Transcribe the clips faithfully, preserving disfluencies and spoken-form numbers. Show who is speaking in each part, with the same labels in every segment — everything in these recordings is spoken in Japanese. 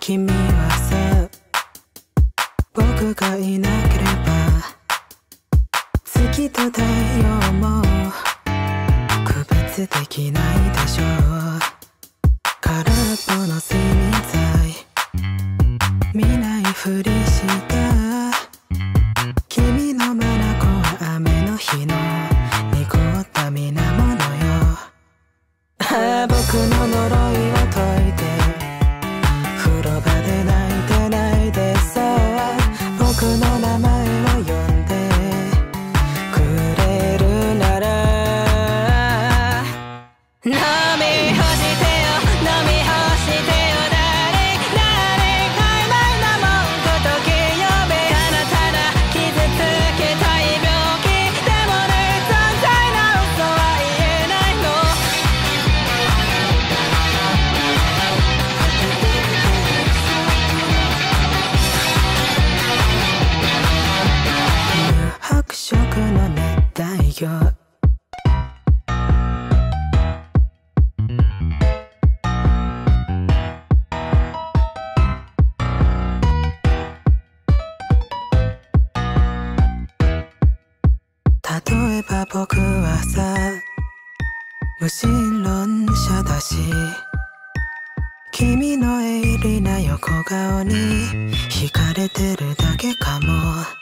Speaker 1: 君はさ、僕がいなければ月と太陽も区別できないでしょう。空っぽの睡眠剤見ないふりした君の眼は雨の日の濁った水面のよ。ああ、僕の呪いを解いて風呂場で泣いてないでさ、僕の名前を呼んでくれるなら飲み干してよ、飲み干してよ、誰誰曖昧な文句とき呼べ、ただただ傷つけたい病気でもね、存在な嘘は言えないの。白色の熱帯魚、例えば僕はさ、無神論者だし、君の鋭利な横顔に惹かれてるだけかも。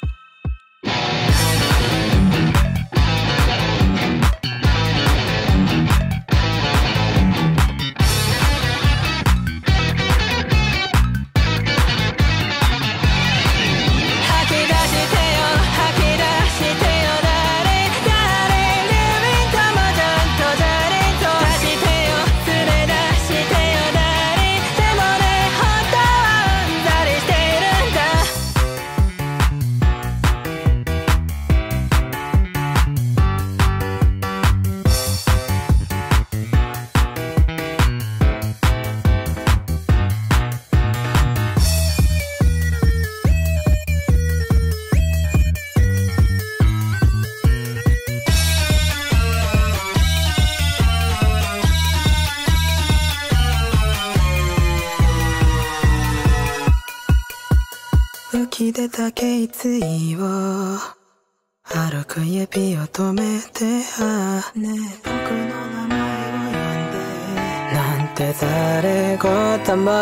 Speaker 1: 浮き出た頸椎を歩く指を止めて、ああねえ僕の名前を呼んでなんてざれ言も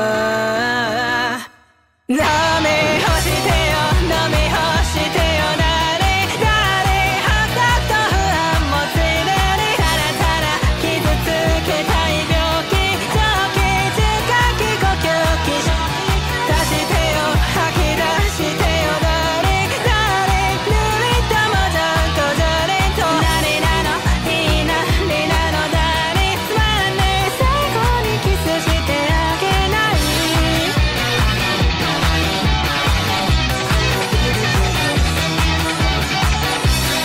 Speaker 1: 飲み干してよ、飲み干してよ、誰誰発覚と不安もついでに、ただただ傷つけたい病気、長期重火器呼吸器出してよ、吐き出してよ、誰誰抜いたもちゃんとじゃれんと、何なのいいなになの、誰つまんねえ最後にキスしてあげない。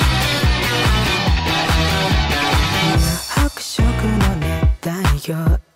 Speaker 1: 白色の熱帯魚